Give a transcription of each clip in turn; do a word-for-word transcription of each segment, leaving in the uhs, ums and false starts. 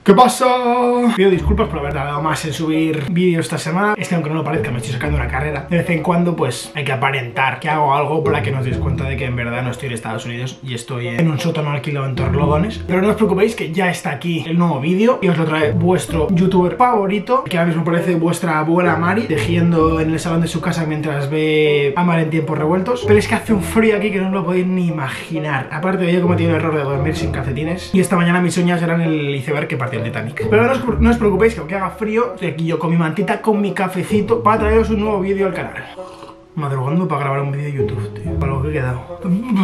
¿Qué pasa? Pido disculpas por haber tardado más en subir vídeos esta semana. Es que aunque no lo parezca, me estoy sacando una carrera. De vez en cuando, pues, hay que aparentar que hago algo para que no os deis cuenta de que en verdad no estoy en Estados Unidos y estoy en un sótano alquilado en Torrelodones. Pero no os preocupéis que ya está aquí el nuevo vídeo y os lo trae vuestro youtuber favorito, que ahora mismo parece vuestra abuela Mari, tejiendo en el salón de su casa mientras ve a Mar en tiempos revueltos. Pero es que hace un frío aquí que no os lo podéis ni imaginar. Aparte de ello, he cometido el error de dormir sin calcetines y esta mañana mis uñas eran el iceberg que partió el Titanic. Pero no os, no os preocupéis que aunque haga frío, estoy aquí yo con mi mantita, con mi cafecito, para traeros un nuevo vídeo al canal. Madrugando para grabar un vídeo de YouTube, tío, para lo que he quedado.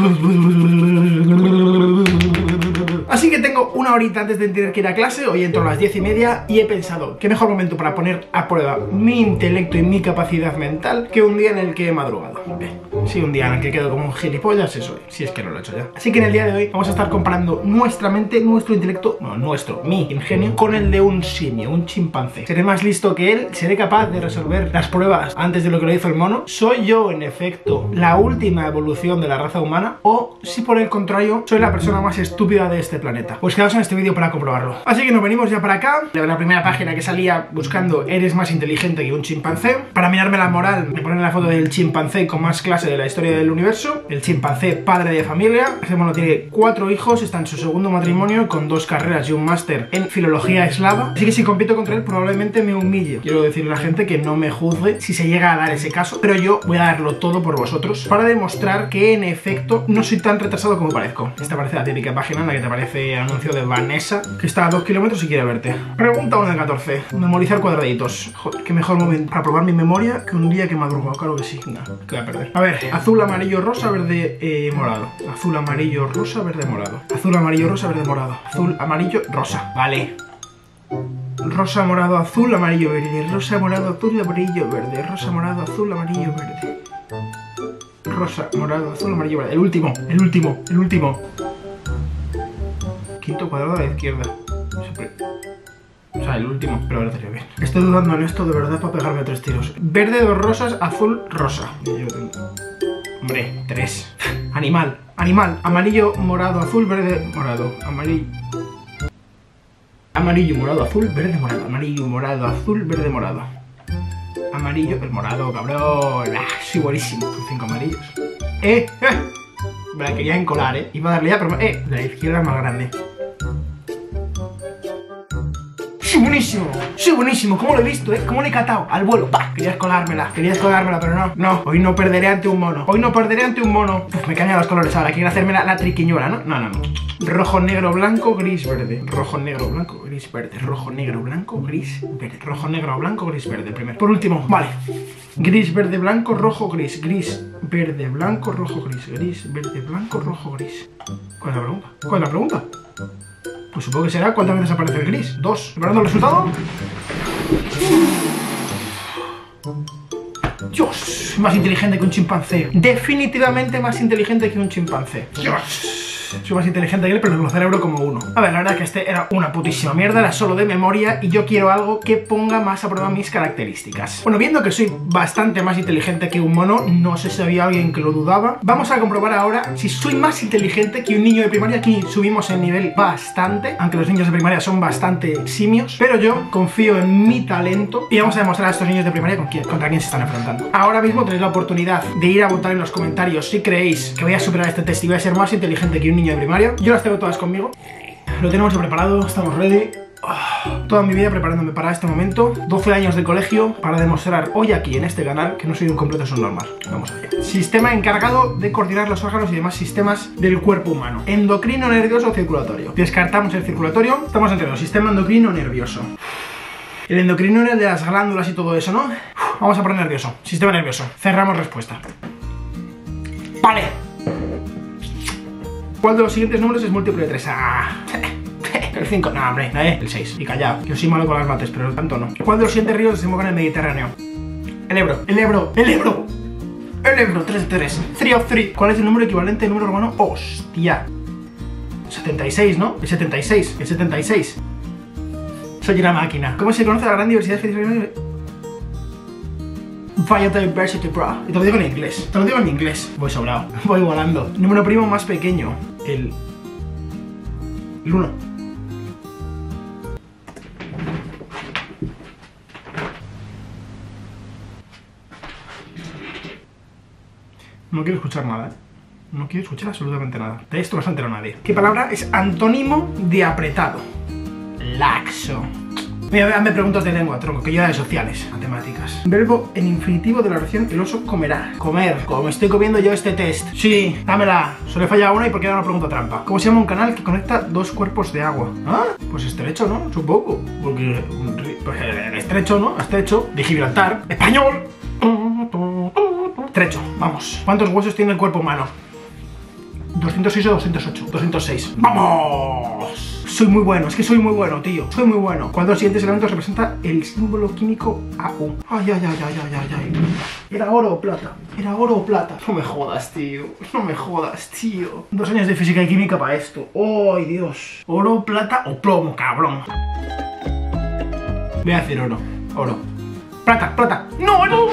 Así que tengo una horita antes de tener que ir a clase. Hoy entro a las diez y media y he pensado que mejor momento para poner a prueba mi intelecto y mi capacidad mental que un día en el que he madrugado. Eh, sí, un día en el que quedo como un gilipollas, eso es, si es que no lo he hecho ya. Así que en el día de hoy vamos a estar comparando nuestra mente, nuestro intelecto, no, nuestro, mi ingenio, con el de un simio, un chimpancé. Seré más listo que él, seré capaz de resolver las pruebas antes de lo que lo hizo el mono. ¿Soy yo, en efecto, la última evolución de la raza humana? ¿O, si por el contrario, soy la persona más estúpida de este planeta? Pues quedaos en este vídeo para comprobarlo. Así que nos venimos ya para acá. De la primera página que salía buscando eres más inteligente que un chimpancé. Para mirarme la moral, me ponen la foto del chimpancé con más clase de la historia del universo. El chimpancé padre de familia. Este mono tiene cuatro hijos, está en su segundo matrimonio con dos carreras y un máster en filología eslava. Así que si compito contra él probablemente me humille. Quiero decirle a la gente que no me juzgue si se llega a dar ese caso, pero yo voy a darlo todo por vosotros para demostrar que en efecto no soy tan retrasado como parezco. Esta parece la típica página en la que te aparece anuncio de Vanessa, que está a dos kilómetros y quiere verte. Pregunta uno de catorce. Memorizar cuadraditos. Joder, qué mejor momento para probar mi memoria que un día que madrugo. Claro que sí. No, que voy a perder. A ver, azul, amarillo, rosa, verde, eh, morado. Azul, amarillo, rosa, verde, morado. Azul, amarillo, rosa, verde, morado. Azul, amarillo, rosa. Vale. Rosa, morado, azul, amarillo, verde. Rosa, morado, azul, amarillo, verde. Rosa, morado, azul, amarillo, verde. Rosa, morado, azul, amarillo, verde. El último, el último, el último. Quinto cuadrado a la izquierda. Siempre. O sea, el último, pero ahora estaría bien. Estoy dudando en esto de verdad para pegarme a tres tiros. Verde, dos rosas, azul, rosa. Hombre, tres. Animal, animal. Amarillo, morado, azul, verde, morado. Amarillo. Amarillo, morado, azul, verde, morado. Amarillo, morado, azul, verde, morado. Amarillo, el morado, cabrón. Ah, soy buenísimo. Con cinco amarillos. Eh, eh. Me la quería encolar, eh. Iba a darle ya, pero. Eh, la izquierda es más grande. ¡Sí, buenísimo! ¡Sí, buenísimo! ¿Cómo lo he visto, eh? ¿Cómo le he catado? Al vuelo. ¡Pah! Quería escolármela, quería escolármela, pero no. No, hoy no perderé ante un mono. Hoy no perderé ante un mono. Uf, me cañan los colores ahora. Quiero hacerme la, la triquiñuela, ¿no? No, no, no. Rojo, negro, blanco, gris, verde. Rojo, negro, blanco, gris, verde. Rojo, negro, blanco, gris, verde. Rojo, negro, blanco, gris, verde. Primero. Por último, vale. Gris, verde, blanco, rojo, gris. Gris, verde, blanco, rojo, gris. Gris, verde, blanco, rojo, gris. ¿Cuál es la pregunta? ¿Cuál es la pregunta? Pues supongo que será cuántas veces aparece el gris. Dos. ¿Preparando el resultado? Dios, más inteligente que un chimpancé. Definitivamente más inteligente que un chimpancé. Dios. Soy más inteligente que él, pero lo cerebro como uno. A ver, la verdad es que este era una putísima mierda, era solo de memoria y yo quiero algo que ponga más a prueba mis características. Bueno, viendo que soy bastante más inteligente que un mono, no sé si había alguien que lo dudaba, vamos a comprobar ahora si soy más inteligente que un niño de primaria. Aquí subimos el nivel bastante, aunque los niños de primaria son bastante simios, pero yo confío en mi talento y vamos a demostrar a estos niños de primaria con quién, contra quién se están enfrentando. Ahora mismo tenéis la oportunidad de ir a votar en los comentarios si creéis que voy a superar este test y voy a ser más inteligente que un niño de primaria. Yo las tengo todas conmigo. Lo tenemos preparado, estamos ready. Oh, toda mi vida preparándome para este momento. doce años de colegio para demostrar hoy aquí en este canal que no soy un completo subnormal. Vamos allá. Sistema encargado de coordinar los órganos y demás sistemas del cuerpo humano. Endocrino, nervioso, circulatorio. Descartamos el circulatorio. Estamos entre los sistema endocrino, nervioso. El endocrino era el de las glándulas y todo eso, ¿no? Vamos a poner nervioso. Sistema nervioso. Cerramos respuesta. Vale. ¿Cuál de los siguientes números es múltiplo de tres? Ah, el cinco, no, hombre, no, eh, el seis. Y callado, yo soy malo con las mates, pero tanto no. ¿Cuál de los siguientes ríos desembocan en el Mediterráneo? El Ebro, el Ebro, el Ebro. El Ebro, tres de tres. three of three. ¿Cuál es el número equivalente al número romano? Hostia. setenta y seis, ¿no? El setenta y seis, el setenta y seis. Soy una máquina. ¿Cómo se conoce la gran diversidad de Biodiversity, bro. Y te lo digo en inglés. Te lo digo en inglés. Voy sobrado. Voy volando. Número primo más pequeño. El... El uno. No quiero escuchar nada, ¿eh? No quiero escuchar absolutamente nada. De esto no se ha enterado nadie. ¿Qué palabra es antónimo de apretado? Laxo. Mira, me preguntas de lengua, tronco, que yo era de sociales, matemáticas. Verbo en infinitivo de la oración el oso comerá. Comer, como estoy comiendo yo este test. Sí, dámela. Solo he fallado una y porque era una pregunta trampa. ¿Cómo se llama un canal que conecta dos cuerpos de agua? Ah, pues estrecho, ¿no? Supongo. Porque pues, el estrecho, ¿no? Estrecho de Gibraltar. ¡Español! Estrecho, vamos. ¿Cuántos huesos tiene el cuerpo humano? ¿doscientos seis o doscientos ocho? doscientos seis. ¡Vamos! Soy muy bueno, es que soy muy bueno, tío. Soy muy bueno. ¿Cuál de los siguientes elementos representa el símbolo químico A U? Ay, ay, ay, ay, ay, ay, ay. ¿Era oro o plata? ¿Era oro o plata? No me jodas, tío. No me jodas, tío. Dos años de física y química para esto. ¡Ay, Dios! ¿Oro, plata o plomo, cabrón? Voy a decir oro. Oro. ¡Plata, plata! ¡No, no!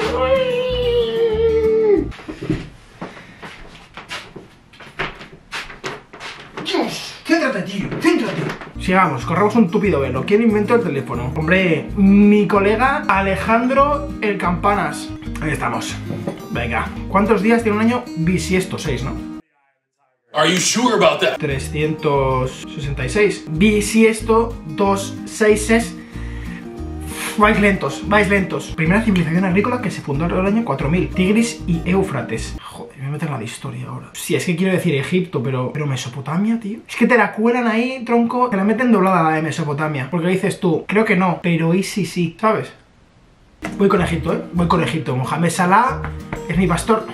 ¡Dios! ¡Céntrate, tío! ¡Céntrate! Sigamos, corramos un tupido velo. ¿Quién inventó el teléfono? Hombre, mi colega Alejandro el Campanas. Ahí estamos. Venga. ¿Cuántos días tiene un año bisiesto? seis, ¿no? Are you sure about that? trescientos sesenta y seis. Bisiesto dos seis. Vais lentos, vais lentos. Primera civilización agrícola que se fundó en el año cuatro mil. Tigris y Éufrates. Joder, me meten la de historia ahora. Sí, es que quiero decir Egipto, pero... Pero Mesopotamia, tío. Es que te la cuelan ahí, tronco. Te la meten doblada la de Mesopotamia. Porque dices tú, creo que no, pero y sí, sí, ¿sabes? Voy con Egipto, ¿eh? Voy con Egipto. Mohamed Salah es mi pastor.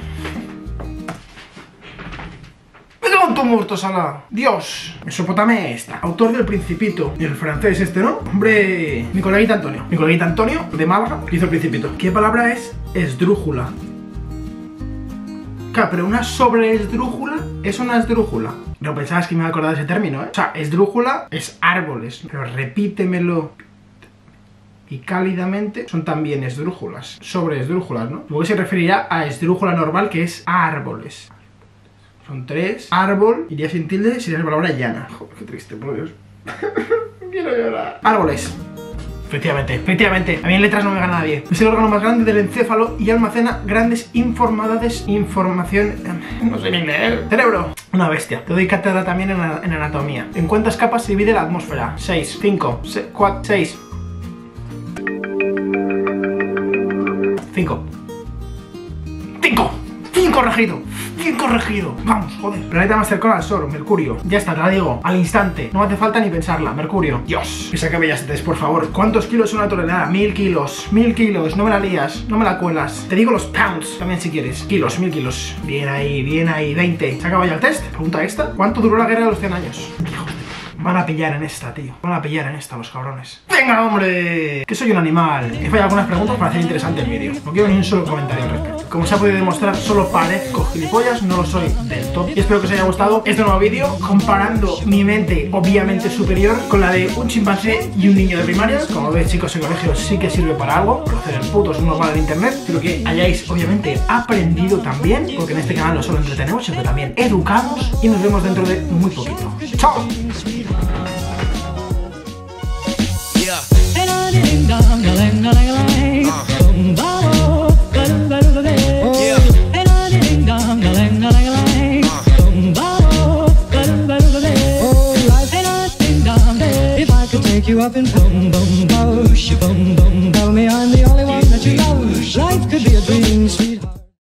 ¡Me tu muerto, Salah! ¡Dios! Mesopotamia esta. Autor del Principito. Y el francés este, ¿no? Hombre... Mi coleguita Antonio. Mi coleguita Antonio, de Málaga, que hizo el Principito. ¿Qué palabra es esdrújula? Claro, pero una sobreesdrújula es una esdrújula. No pensabas que me iba a acordar de ese término, ¿eh? O sea, esdrújula es árboles. Pero repítemelo... Y cálidamente son también esdrújulas. Sobreesdrújulas, ¿no? Luego se referirá a esdrújula normal, que es árboles. Son tres. Árbol, iría sin tilde, sería la palabra llana. Joder, qué triste, por Dios. Quiero llorar. Árboles. Efectivamente, efectivamente. A mí en letras no me gana nadie. Es el órgano más grande del encéfalo y almacena grandes informaciones. Información... No sé ni leer. Cerebro. Una bestia. Te doy cátedra también en, en anatomía. ¿En cuántas capas se divide la atmósfera? seis, cinco, cuatro, seis. cinco. cinco. cinco corregido. Bien corregido. Vamos, joder. Planeta más cercano al Sol, Mercurio. Ya está, te la digo. Al instante. No hace falta ni pensarla. Mercurio. Dios. Que se acabe ya este test, por favor. ¿Cuántos kilos es una tonelada? Mil kilos. Mil kilos. No me la lías. No me la cuelas. Te digo los pounds también si quieres. Kilos, mil kilos. Bien ahí, bien ahí. veinte. ¿Se acaba ya el test? Pregunta esta. ¿Cuánto duró la guerra de los cien años? Hijo de... Van a pillar en esta, tío. Van a pillar en esta los cabrones. ¡Venga, hombre! Que soy un animal. He fallado algunas preguntas para hacer interesante el vídeo. No quiero ni un solo comentario al respecto. Como se ha podido demostrar, solo parezco gilipollas, no lo soy del todo. Y espero que os haya gustado este nuevo vídeo comparando mi mente, obviamente superior, con la de un chimpancé y un niño de primaria. Como veis, chicos, el colegio sí que sirve para algo. Conocer el puto es normal en internet. Espero que hayáis, obviamente, aprendido también, porque en este canal no solo entretenemos, sino que también educamos. Y nos vemos dentro de muy poquito. ¡Chao! You up and boom, boom, boom.